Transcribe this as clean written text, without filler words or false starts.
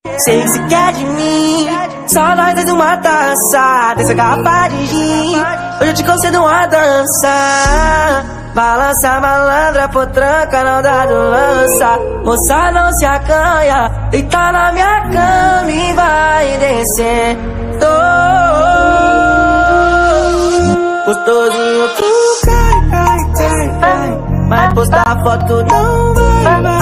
Sei que se quer de mim, só nós dois uma taça dessa garrafa de gin. Hoje eu te concedo uma dança. Balança malandra, potranca, não dá do lança. Moça, não se acanha, deita na minha cama e vai descendo. Gostosinho, tu cai, cai, cai, cai. Mas postar foto não vai.